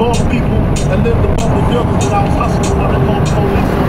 all the people that lived above the building that I was hustling when I called the police on.